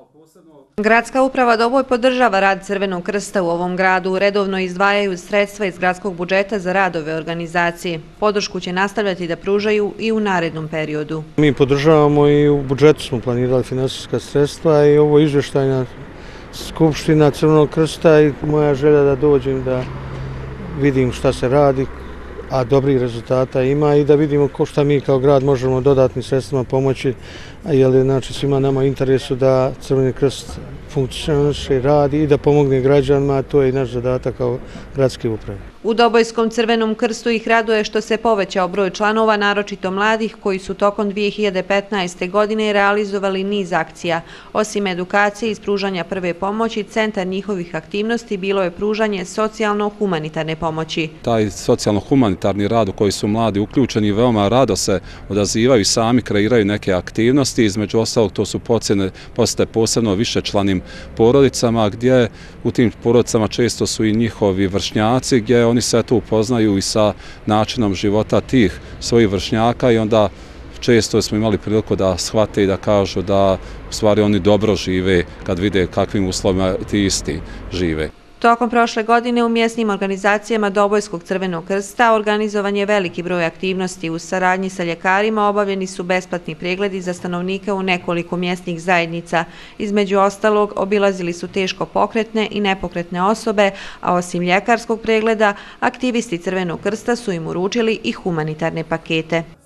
Gradska uprava Doboj podržava rad Crvenog krsta u ovom gradu. Redovno izdvajaju sredstva iz gradskog budžeta za radove organizacije. Podršku će nastavljati da pružaju i u narednom periodu. Mi podržavamo i u budžetu smo planirali finansijska sredstva i ovo izvještajna skupština Crvenog krsta i moja želja da dođem da vidim šta se radi, a dobrih rezultata ima i da vidimo šta mi kao grad možemo dodatnim sredstvima pomoći, jer je znači svima nama u interesu da Crveni krst funkcioniše i radi i da pomogne građanima, a to je i naš zadatak kao gradske uprave. U Dobojskom Crvenom krstu ih raduje što se povećao broj članova, naročito mladih, koji su tokom 2015. godine realizovali niz akcija. Osim edukacije i pružanja prve pomoći, centar njihovih aktivnosti bilo je pružanje socijalno-humanitarne pomoći. Taj socijalno-humanitarni rad u koji su mladi uključeni veoma rado se odazivaju i sami kreiraju neke aktivnosti. Između ostalog to su posete posebno višečlanim porodicama, gdje u tim porodicama često su i njihovi vršnjaci, gdje oni se tu upoznaju i sa načinom života tih svojih vršnjaka i onda često smo imali priliku da shvate i da kažu da u stvari oni dobro žive kad vide kakvim uslovima ti isti žive. Tokom prošle godine u mjesnim organizacijama Dobojskog Crvenog krsta organizovan je veliki broj aktivnosti. U saradnji sa ljekarima obavljeni su besplatni pregledi za stanovnike u nekoliko mjesnih zajednica. Između ostalog, obilazili su teško pokretne i nepokretne osobe, a osim ljekarskog pregleda, aktivisti Crvenog krsta su im uručili i humanitarne pakete.